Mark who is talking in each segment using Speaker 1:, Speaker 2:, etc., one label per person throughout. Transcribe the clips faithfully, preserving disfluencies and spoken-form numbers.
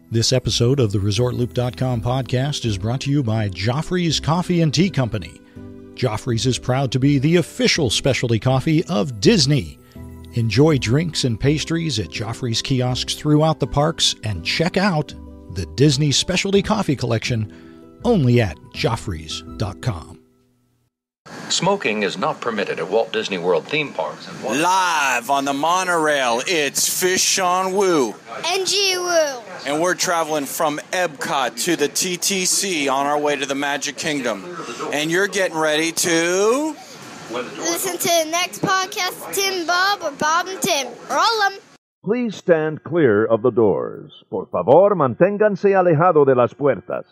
Speaker 1: This episode of the Resort Loop dot com podcast is brought to you by Joffrey's Coffee and Tea Company. Joffrey's is proud to be the official specialty coffee of Disney. Enjoy drinks and pastries at Joffrey's kiosks throughout the parks and check out the Disney Specialty Coffee Collection only at Joffreys dot com.
Speaker 2: Smoking is not permitted at Walt Disney World theme parks. And
Speaker 3: Live on the monorail, it's Fish on Woo.
Speaker 4: N G Woo.
Speaker 3: And we're traveling from Epcot to the T T C on our way to the Magic Kingdom. And you're getting ready to...
Speaker 4: Listen to the next podcast, Tim Bob or Bob and Tim. Roll 'em.
Speaker 5: Please stand clear of the doors. Por favor, manténganse alejado de las puertas.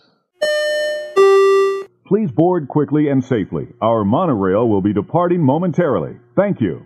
Speaker 6: Please board quickly and safely. Our monorail will be departing momentarily. Thank you.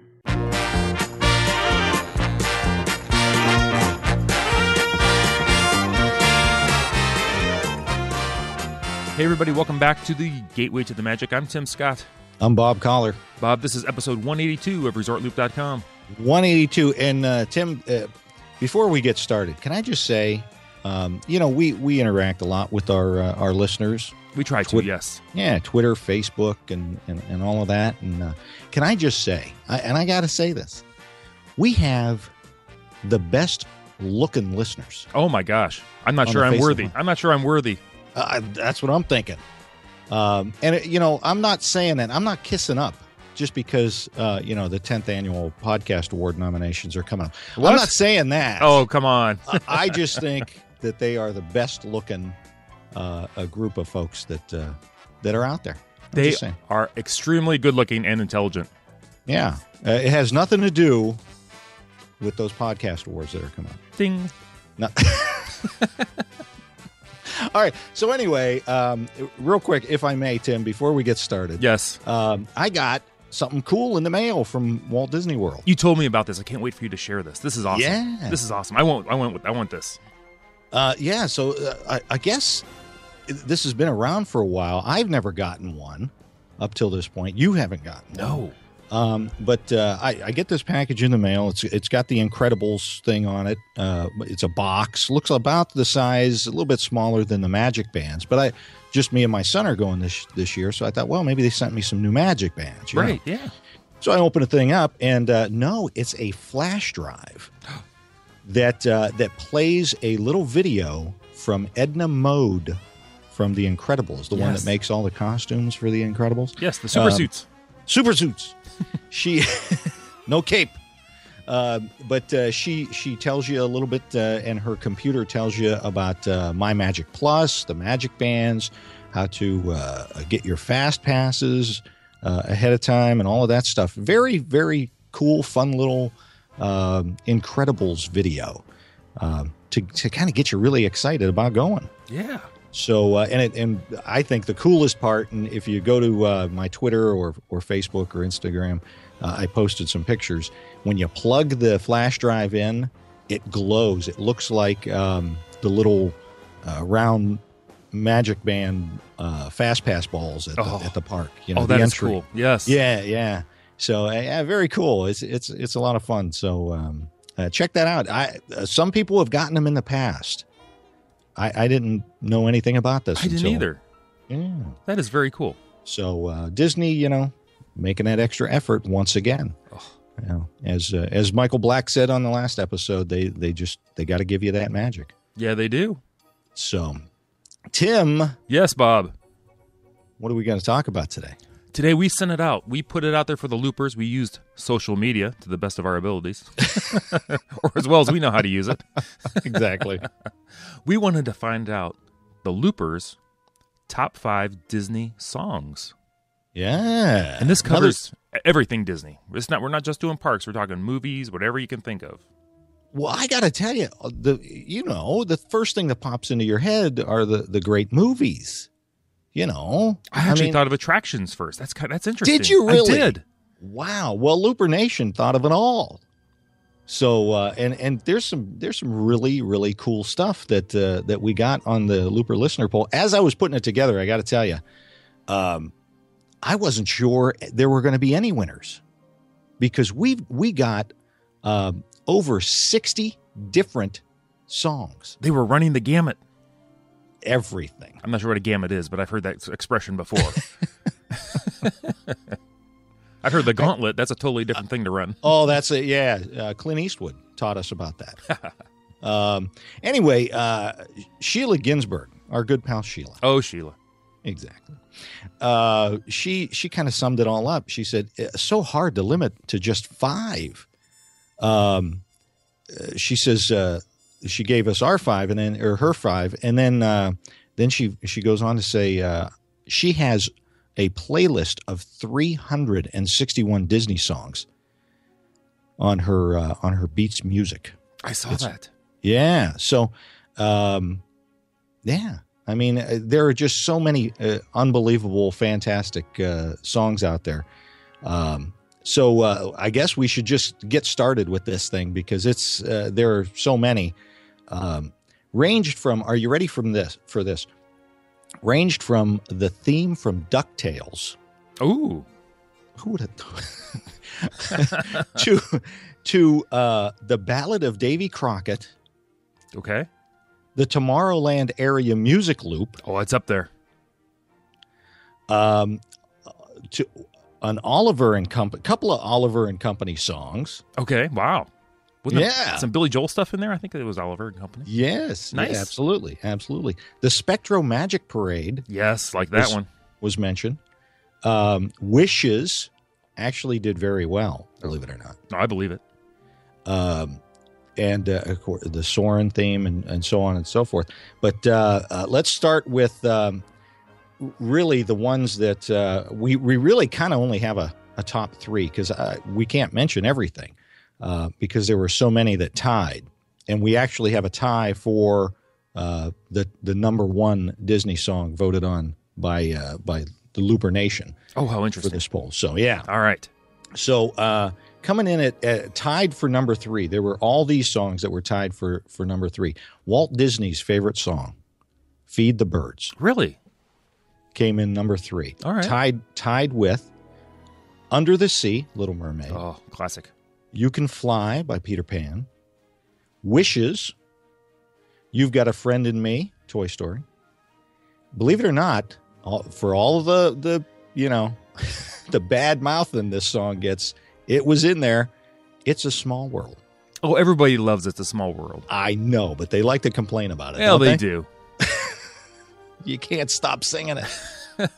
Speaker 7: Hey everybody, welcome back to the Gateway to the Magic. I'm Tim Scott.
Speaker 1: I'm Bob Collar.
Speaker 7: Bob, this is episode one eighty-two of Resort Loop dot com.
Speaker 1: one eighty-two. And uh, Tim, uh, before we get started, can I just say, um, you know, we, we interact a lot with our uh, our listeners.
Speaker 7: We try to,
Speaker 1: Twi-
Speaker 7: yes.
Speaker 1: Yeah, Twitter, Facebook, and, and, and all of that. And uh, can I just say, I, and I got to say this, we have the best looking listeners.
Speaker 7: Oh my gosh. I'm not
Speaker 1: On
Speaker 7: sure
Speaker 1: the
Speaker 7: I'm
Speaker 1: face of
Speaker 7: worthy.
Speaker 1: the-
Speaker 7: I'm not sure I'm worthy.
Speaker 1: Uh, that's what I'm thinking. Um, and, it, you know, I'm not saying that. I'm not kissing up just because, uh, you know, the tenth Annual Podcast Award nominations are coming up.
Speaker 7: What?
Speaker 1: I'm not saying that.
Speaker 7: Oh, come on.
Speaker 1: I, I just think that they are the best looking uh, a group of folks that uh, that are out there. I'm
Speaker 7: They
Speaker 1: just saying.
Speaker 7: are extremely good looking and intelligent.
Speaker 1: Yeah. Uh, it has nothing to do with those podcast awards that are coming up.
Speaker 7: Ding.
Speaker 1: No. All right. So anyway, um, real quick, if I may, Tim, before we get started,
Speaker 7: Yes.
Speaker 1: um, I got something cool in the mail from Walt Disney World.
Speaker 7: You told me about this. I can't wait for you to share this. This is awesome.
Speaker 1: Yeah.
Speaker 7: This is awesome. I want I want I want this.
Speaker 1: Uh, yeah. So uh, I, I guess this has been around for a while. I've never gotten one up till this point. You haven't gotten one.
Speaker 7: No.
Speaker 1: Um, but uh, I, I get this package in the mail. It's it's got the Incredibles thing on it. Uh, it's a box. Looks about the size, a little bit smaller than the Magic Bands. But I just me and my son are going this this year, so I thought, well, maybe they sent me some new Magic Bands. you know?
Speaker 7: Right, yeah.
Speaker 1: So I open the thing up, and uh, no, it's a flash drive that uh, that plays a little video from Edna Mode from The Incredibles, the one
Speaker 7: Yes.
Speaker 1: that makes all the costumes for The Incredibles.
Speaker 7: Yes, the super
Speaker 1: Um,
Speaker 7: suits.
Speaker 1: Super suits. She, no cape, uh, but uh, she she tells you a little bit, uh, and her computer tells you about uh, My Magic Plus, the Magic Bands, how to uh, get your fast passes uh, ahead of time, and all of that stuff. Very very cool, fun little um, Incredibles video um, to to kind of get you really excited about going.
Speaker 7: Yeah.
Speaker 1: So, uh, and it, and I think the coolest part, and if you go to uh, my Twitter or, or Facebook or Instagram, uh, I posted some pictures. When you plug the flash drive in, it glows. It looks like um, the little uh, round Magic Band uh, Fast Pass balls at the,
Speaker 7: Oh.
Speaker 1: at the park. You know,
Speaker 7: Oh,
Speaker 1: the
Speaker 7: that is
Speaker 1: entry.
Speaker 7: cool. Yes.
Speaker 1: Yeah, yeah. So, uh, yeah, very cool. It's it's it's a lot of fun. So, um, uh, check that out. I uh, some people have gotten them in the past. I, I didn't know anything about this.
Speaker 7: I didn't
Speaker 1: until,
Speaker 7: either.
Speaker 1: Yeah.
Speaker 7: That is very cool.
Speaker 1: So uh, Disney, you know, making that extra effort once again.
Speaker 7: Oh.
Speaker 1: You know, as uh, as Michael Black said on the last episode, they they just they got to give you that magic.
Speaker 7: Yeah, they do.
Speaker 1: So, Tim,
Speaker 7: Yes, Bob.
Speaker 1: what are we going to talk about today?
Speaker 7: Today we sent it out. We put it out there for the loopers. We used social media to the best of our abilities, or as well as we know how to use it.
Speaker 1: Exactly.
Speaker 7: We wanted to find out the loopers' top five Disney songs,
Speaker 1: Yeah.
Speaker 7: and this
Speaker 1: Another-
Speaker 7: covers everything Disney. It's not. We're not just doing parks. We're talking movies, whatever you can think of.
Speaker 1: Well, I got to tell you, the you know, the first thing that pops into your head are the the great movies. You know,
Speaker 7: I actually
Speaker 1: mean,
Speaker 7: thought of attractions first. That's kind. That's interesting.
Speaker 1: Did you really?
Speaker 7: I did.
Speaker 1: Wow. Well, Looper Nation thought of it all. So uh, and and there's some there's some really really cool stuff that uh, that we got on the Looper listener poll. As I was putting it together, I got to tell you, um, I wasn't sure there were going to be any winners because we we got um, over sixty different songs.
Speaker 7: They were running the gamut.
Speaker 1: Everything.
Speaker 7: I'm not sure what a gamut is, but I've heard that expression before. I've heard the gauntlet. That's a totally different thing to run.
Speaker 1: Oh, that's it. Yeah. Uh, Clint Eastwood taught us about that. um, anyway, uh, Sheila Ginsburg, our good pal Sheila.
Speaker 7: Oh, Sheila.
Speaker 1: Exactly. Uh, she she kind of summed it all up. She said, it's so hard to limit to just five. Um, uh, she says uh, she gave us our five and then or her five, and then uh, then she she goes on to say uh, she has a playlist of three hundred sixty-one Disney songs on her uh, on her Beats Music.
Speaker 7: I saw
Speaker 1: It's,
Speaker 7: that.
Speaker 1: Yeah. So, um, yeah. I mean, uh, there are just so many uh, unbelievable, fantastic uh, songs out there. Um, so uh, I guess we should just get started with this thing because it's uh, there are so many. Um, ranged from, are you ready from this for this? Ranged from the theme from DuckTales.
Speaker 7: Ooh.
Speaker 1: Who would have thought? to to uh, the Ballad of Davy Crockett.
Speaker 7: Okay.
Speaker 1: The Tomorrowland area music loop.
Speaker 7: Oh, it's up there.
Speaker 1: Um, to an Oliver and Company, couple of Oliver and Company songs.
Speaker 7: Okay. Wow. Wasn't
Speaker 1: Yeah.
Speaker 7: there some Billy Joel stuff in there? I think it was Oliver and Company.
Speaker 1: Yes,
Speaker 7: Nice.
Speaker 1: yeah, absolutely, absolutely. The Spectro Magic Parade
Speaker 7: Yes, like that
Speaker 1: was,
Speaker 7: one.
Speaker 1: was mentioned. Um, Wishes actually did very well, believe it or not.
Speaker 7: No, I believe it.
Speaker 1: Um, and uh, of course, the Soren theme and, and so on and so forth. But uh, uh, let's start with um, really the ones that uh, we, we really kind of only have a, a top three because uh, we can't mention everything uh, because there were so many that tied. And we actually have a tie for uh, the the number one Disney song voted on by uh, by the Looper Nation.
Speaker 7: Oh, how
Speaker 1: For
Speaker 7: interesting.
Speaker 1: this poll. So, yeah.
Speaker 7: All right.
Speaker 1: So uh, coming in at, at tied for number three, there were all these songs that were tied for, for number three. Walt Disney's favorite song, Feed the Birds,
Speaker 7: Really?
Speaker 1: came in number three.
Speaker 7: All right.
Speaker 1: Tied, tied with Under the Sea, Little Mermaid.
Speaker 7: Oh, classic.
Speaker 1: You Can Fly by Peter Pan. Wishes, You've Got a Friend in Me, Toy Story. Believe it or not, all, for all the, the you know, the bad mouthing this song gets, it was in there. It's a Small World.
Speaker 7: Oh, everybody loves It's a Small World.
Speaker 1: I know, but they like to complain about it.
Speaker 7: Well,
Speaker 1: don't
Speaker 7: they,
Speaker 1: they
Speaker 7: do.
Speaker 1: You can't stop singing it.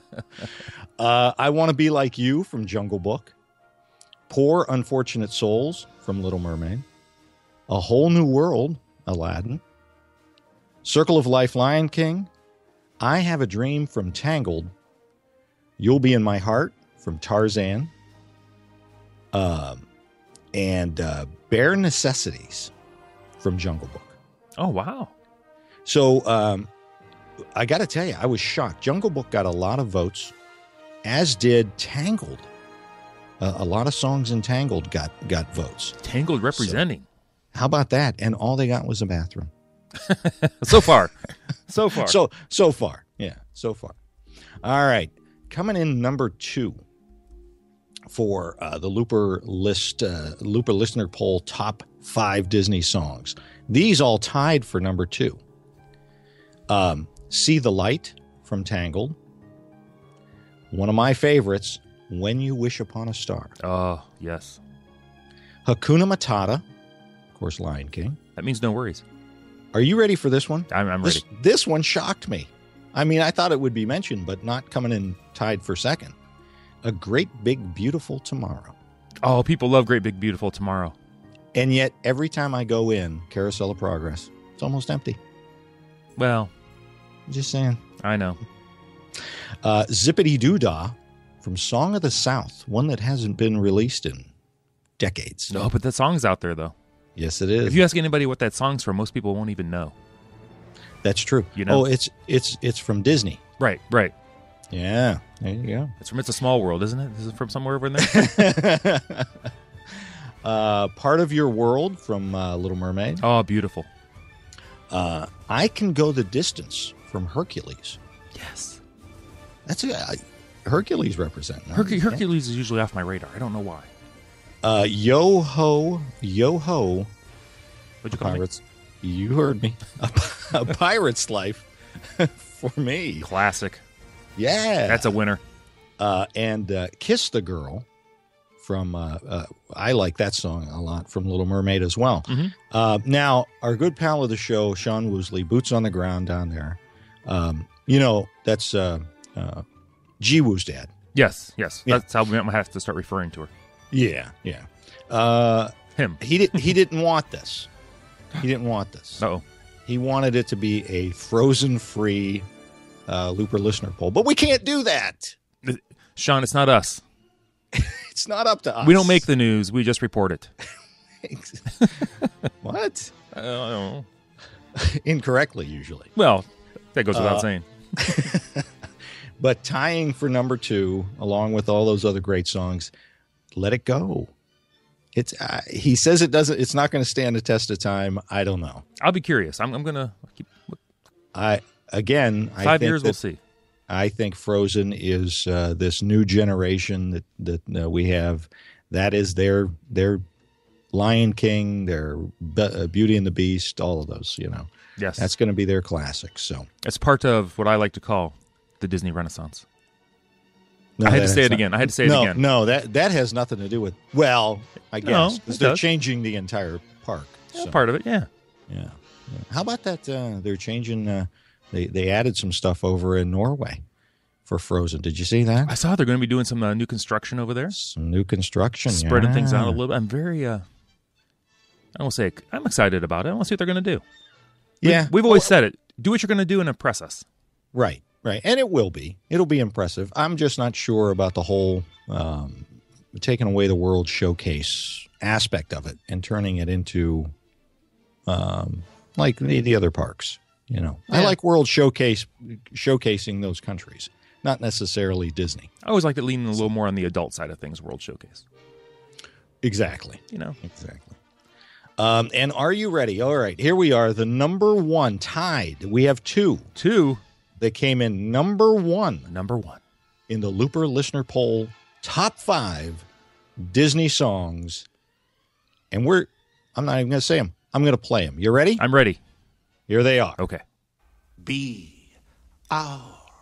Speaker 1: uh, I Want to Be Like You from Jungle Book. Poor Unfortunate Souls from Little Mermaid. A Whole New World, Aladdin. Circle of Life, Lion King. I Have a Dream from Tangled. You'll Be in My Heart from Tarzan. Um, and uh, Bare Necessities from Jungle Book.
Speaker 7: Oh, wow.
Speaker 1: So um, I got to tell you, I was shocked. Jungle Book got a lot of votes, as did Tangled. Uh, a lot of songs in Tangled got, got votes.
Speaker 7: Tangled representing.
Speaker 1: How about that? And all they got was a bathroom.
Speaker 7: So far. So far.
Speaker 1: So so far, yeah, so far. All right, coming in number two for uh, the Looper list, uh, Looper listener poll top five Disney songs. These all tied for number two. Um, See the Light from Tangled. One of my favorites, When You Wish Upon a Star.
Speaker 7: Oh, yes.
Speaker 1: Hakuna Matata, of course, Lion King.
Speaker 7: That means no worries.
Speaker 1: Are you ready for this one?
Speaker 7: I'm, I'm ready.
Speaker 1: This, this one shocked me. I mean, I thought it would be mentioned, but not coming in tied for second. A Great Big Beautiful Tomorrow.
Speaker 7: Oh, people love Great Big Beautiful Tomorrow.
Speaker 1: And yet, every time I go in Carousel of Progress, it's almost empty.
Speaker 7: Well,
Speaker 1: Just saying.
Speaker 7: I know.
Speaker 1: Uh, Zippity Doo Dah from Song of the South, one that hasn't been released in decades.
Speaker 7: No, but that song's out there, though.
Speaker 1: Yes, it is.
Speaker 7: If you ask anybody what that song's from, most people won't even know.
Speaker 1: That's true.
Speaker 7: You know?
Speaker 1: Oh, it's it's it's from Disney.
Speaker 7: Right, right.
Speaker 1: Yeah, there you go.
Speaker 7: It's from It's a Small World, isn't it? Is it from somewhere over in there?
Speaker 1: uh, Part of Your World from uh, Little Mermaid.
Speaker 7: Oh, beautiful.
Speaker 1: Uh, I Can Go the Distance from Hercules.
Speaker 7: Yes.
Speaker 1: That's a uh, Hercules represent. no?
Speaker 7: Herc- Hercules is usually off my radar. I don't know why.
Speaker 1: Uh, Yo Ho, Yo Ho,
Speaker 7: What'd you call
Speaker 1: Pirates, You heard me. A, a Pirate's Life for me.
Speaker 7: Classic.
Speaker 1: Yeah.
Speaker 7: That's a winner.
Speaker 1: Uh, and uh, Kiss the Girl from, uh, uh, I like that song a lot, from Little Mermaid as well.
Speaker 7: Mm-hmm.
Speaker 1: Uh, now, our good pal of the show, Sean Woosley, boots on the ground down there. Um, you know, that's uh, uh, G Woo's dad.
Speaker 7: Yes, yes.
Speaker 1: Yeah.
Speaker 7: That's how we might have to start referring to her.
Speaker 1: Yeah, yeah. Uh,
Speaker 7: Him.
Speaker 1: He, did, he didn't want this. He didn't want this.
Speaker 7: Uh-oh.
Speaker 1: He wanted it to be a Frozen-free uh, Looper listener poll. But we can't do that.
Speaker 7: Sean, it's not us.
Speaker 1: It's not up to us.
Speaker 7: We don't make the news. We just report it.
Speaker 1: What?
Speaker 7: I don't know.
Speaker 1: Incorrectly, usually.
Speaker 7: Well, that goes without
Speaker 1: Uh,
Speaker 7: saying.
Speaker 1: But tying for number two, along with all those other great songs, Let It Go. It's uh, he says it doesn't. It's not going to stand the test of time. I don't know.
Speaker 7: I'll be curious. I'm, I'm going to keep...
Speaker 1: I again. I
Speaker 7: Five
Speaker 1: think
Speaker 7: years,
Speaker 1: that,
Speaker 7: we'll see.
Speaker 1: I think Frozen is uh, this new generation that that uh, we have. That is their their Lion King, their Be- uh, Beauty and the Beast, all of those. You know,
Speaker 7: Yes.
Speaker 1: that's going to be their classics. So
Speaker 7: It's part of what I like to call the Disney Renaissance.
Speaker 1: no,
Speaker 7: I had to
Speaker 1: that
Speaker 7: say
Speaker 1: has
Speaker 7: it
Speaker 1: not-
Speaker 7: again. I had to say it
Speaker 1: no,
Speaker 7: again.
Speaker 1: No, that that has nothing to do with. Well, I
Speaker 7: No,
Speaker 1: guess
Speaker 7: it
Speaker 1: because they're
Speaker 7: does.
Speaker 1: changing the entire park.
Speaker 7: Yeah,
Speaker 1: so.
Speaker 7: part of it, yeah.
Speaker 1: Yeah. yeah. How about that? Uh, they're changing. Uh, they they added some stuff over in Norway for Frozen. Did you see that?
Speaker 7: I saw they're going to be doing some uh, new construction over there.
Speaker 1: Some new construction,
Speaker 7: Spreading
Speaker 1: yeah.
Speaker 7: things out a little bit. I'm very, uh, I won't say, I'm excited about it. I want to see what they're going to do. We've-
Speaker 1: Yeah,
Speaker 7: We've always said it. Do what you're going to do and impress us.
Speaker 1: right, right, and it will be. It'll be impressive. I'm just not sure about the whole um, taking away the World Showcase aspect of it and turning it into um, like the, the other parks. You know, I
Speaker 7: Yeah.
Speaker 1: like World Showcase showcasing those countries, not necessarily Disney.
Speaker 7: I always like it leaning a little more on the adult side of things, World Showcase.
Speaker 1: Exactly.
Speaker 7: You know?
Speaker 1: Exactly. Um, and are you ready? All right, here we are. The number one tied. We have two
Speaker 7: Two,
Speaker 1: that came in number one
Speaker 7: number one.
Speaker 1: in the Looper Listener Poll top five Disney songs. And we're, I'm not even going to say them. I'm going to play them. You ready?
Speaker 7: I'm ready.
Speaker 1: Here they are.
Speaker 7: Okay.
Speaker 8: Be our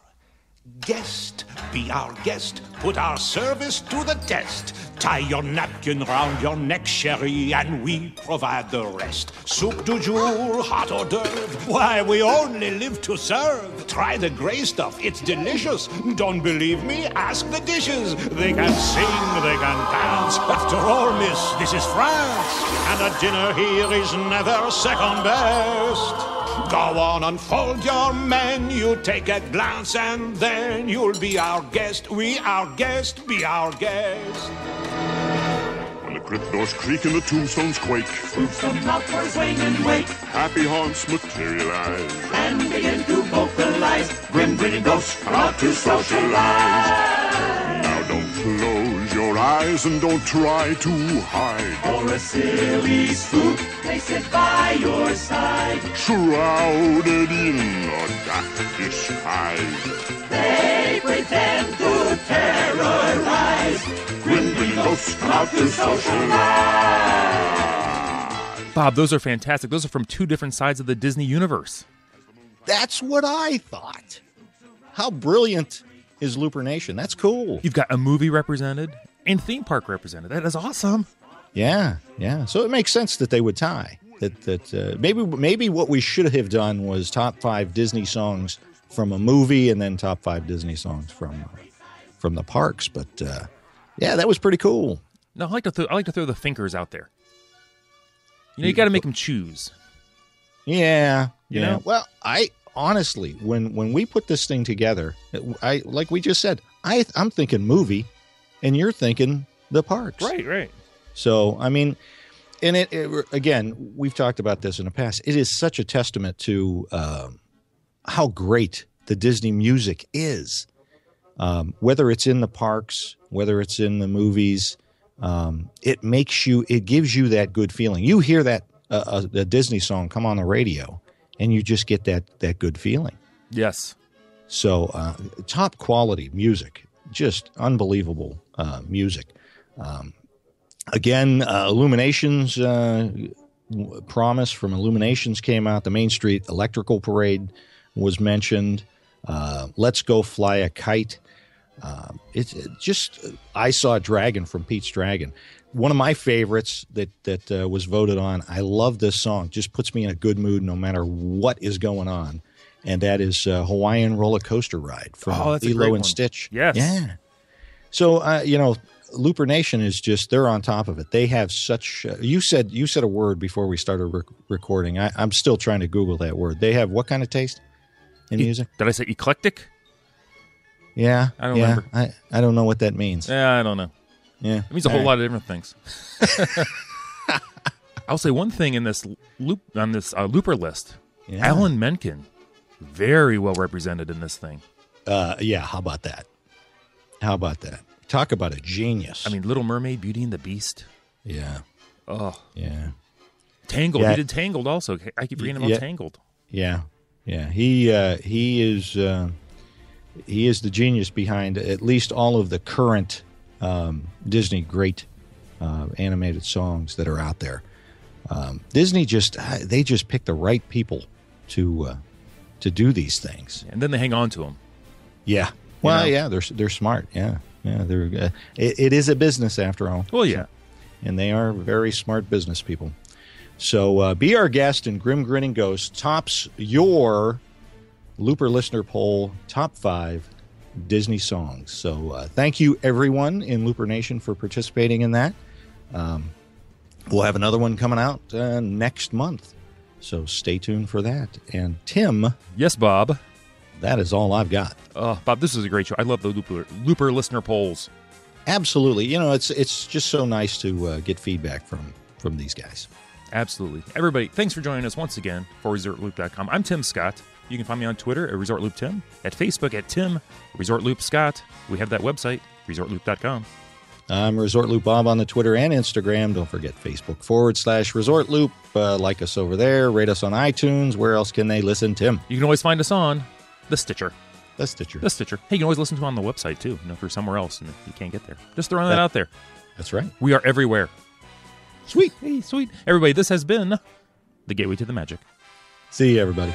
Speaker 8: guest. Be our guest. Put our service to the test. Tie your napkin round your neck, Sherry, and we provide the rest. Soup du jour, hot hors d'oeuvre. Why, we only live to serve. Try the gray stuff. It's delicious. Don't believe me? Ask the dishes. They can sing, they can dance. After all, miss, this is France. And a dinner here is never second best. Go on, unfold your menu, take a glance, and then you'll be our guest. We our guest, be our guest.
Speaker 9: When the crypt doors creak and the tombstones quake,
Speaker 10: Spooks come out for a swing and wake,
Speaker 9: happy haunts materialize,
Speaker 10: and begin to vocalize. Grim grinning ghosts come out to socialize.
Speaker 9: Now don't close your eyes and don't try to hide.
Speaker 10: For a silly spook, they sit by your side.
Speaker 9: Shrouded in a dark disguise,
Speaker 10: They pretend to terrorize. Grim grinning ghosts come out to socialize.
Speaker 7: Bob, those are fantastic. Those are from two different sides of the Disney universe.
Speaker 1: That's what I thought. How brilliant is Looper Nation? That's cool.
Speaker 7: You've got a movie represented and theme park represented. That is awesome.
Speaker 1: Yeah, yeah. So it makes sense that they would tie. That that uh, maybe maybe what we should have done was top five Disney songs from a movie, and then top five Disney songs from uh, from the parks. But uh, yeah, that was pretty cool.
Speaker 7: No, I like to th- I like to throw the thinkers out there. You know, you got to make them choose.
Speaker 1: Yeah,
Speaker 7: You
Speaker 1: yeah.
Speaker 7: know?
Speaker 1: Well, I honestly, when when we put this thing together, I like we just said, I I'm thinking movie, and you're thinking the parks.
Speaker 7: Right, right.
Speaker 1: So, I mean, and it, it again, we've talked about this in the past. It is such a testament to um, how great the Disney music is. Um, whether it's in the parks, whether it's in the movies, um, it makes you, it gives you that good feeling. You hear that uh, a, a Disney song come on the radio, and you just get that that good feeling.
Speaker 7: Yes.
Speaker 1: So, uh, top quality music, just unbelievable uh, music. Um, Again, uh, Illuminations uh, Promise from Illuminations came out. The Main Street Electrical Parade was mentioned. Uh, Let's Go Fly a Kite. Uh, it's it just, I Saw a Dragon from Pete's Dragon. One of my favorites that, that uh, was voted on. I love this song. Just puts me in a good mood no matter what is going on. And that is uh, Hawaiian Roller Coaster Ride from
Speaker 7: oh, that's a
Speaker 1: Lilo
Speaker 7: great
Speaker 1: and
Speaker 7: one.
Speaker 1: Stitch.
Speaker 7: Yes.
Speaker 1: Yeah. So, uh, you know, Looper Nation is just, they're on top of it. They have such, uh, you said you said a word before we started rec- recording. I, I'm still trying to Google that word. They have what kind of taste in
Speaker 7: E-
Speaker 1: music?
Speaker 7: Did I say eclectic?
Speaker 1: Yeah.
Speaker 7: I don't
Speaker 1: yeah,
Speaker 7: remember.
Speaker 1: I, I don't know what that means.
Speaker 7: Yeah, I don't know.
Speaker 1: Yeah.
Speaker 7: It means a
Speaker 1: All
Speaker 7: whole
Speaker 1: right.
Speaker 7: lot of different things. I'll say one thing in this loop on this uh, Looper list.
Speaker 1: Yeah.
Speaker 7: Alan Menken, very well represented in this thing.
Speaker 1: Uh, yeah, how about that? How about that? Talk about a genius.
Speaker 7: I mean, Little Mermaid, Beauty and the Beast.
Speaker 1: Yeah.
Speaker 7: Oh.
Speaker 1: Yeah.
Speaker 7: Tangled.
Speaker 1: Yeah.
Speaker 7: He did Tangled also. I keep forgetting about
Speaker 1: Yeah.
Speaker 7: Tangled.
Speaker 1: Yeah. Yeah. He uh, he is uh, he is the genius behind at least all of the current um, Disney great uh, animated songs that are out there. Um, Disney just they just pick the right people to uh, to do these things,
Speaker 7: and then they hang on to them.
Speaker 1: Yeah. Well,
Speaker 7: know?
Speaker 1: yeah, they're they're smart. Yeah. Yeah, they're. Uh, it, it is a business after all.
Speaker 7: Well, yeah,
Speaker 1: and they are very smart business people. So uh, be our guest, and Grim Grinning Ghost tops your Looper listener poll top five Disney songs. So uh, thank you everyone in Looper Nation for participating in that. Um, we'll have another one coming out uh, next month, so stay tuned for that. And Tim,
Speaker 7: yes, Bob.
Speaker 1: That is all I've got.
Speaker 7: Oh, Bob, this is a great show. I love the Looper, Looper listener polls.
Speaker 1: Absolutely. You know, it's it's just so nice to uh, get feedback from, from these guys.
Speaker 7: Absolutely. Everybody, thanks for joining us once again for Resort Loop dot com. I'm Tim Scott. You can find me on Twitter at Resort Loop Tim, at Facebook at Tim Resort Loop Scott. We have that website, Resort Loop dot com.
Speaker 1: I'm Resort Loop Bob on the Twitter and Instagram. Don't forget Facebook forward slash Resort Loop. Uh, like us over there. Rate us on iTunes. Where else can they listen, Tim?
Speaker 7: You can always find us on the Stitcher.
Speaker 1: The Stitcher.
Speaker 7: The Stitcher. Hey, you can always listen to it on the website, too. You know, if you're somewhere else and you can't get there. Just throwing that, that out there.
Speaker 1: That's right.
Speaker 7: We are everywhere.
Speaker 1: Sweet.
Speaker 7: Hey, sweet. Everybody, this has been the Gateway to the Magic.
Speaker 1: See you, everybody.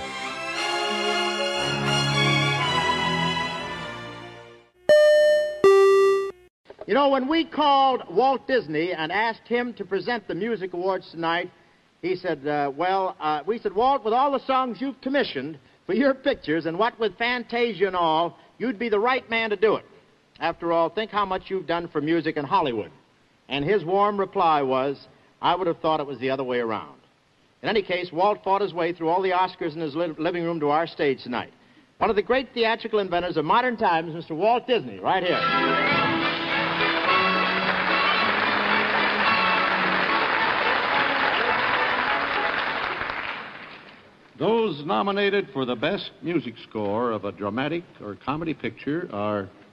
Speaker 11: You know, when we called Walt Disney and asked him to present the music awards tonight, he said, uh, well, uh, we said, Walt, with all the songs you've commissioned for your pictures, and what with Fantasia and all, you'd be the right man to do it. After all, think how much you've done for music in Hollywood. And his warm reply was, I would have thought it was the other way around. In any case, Walt fought his way through all the Oscars in his li- living room to our stage tonight. One of the great theatrical inventors of modern times, Mister Walt Disney, right here.
Speaker 12: Those nominated for the best music score of a dramatic or comedy picture are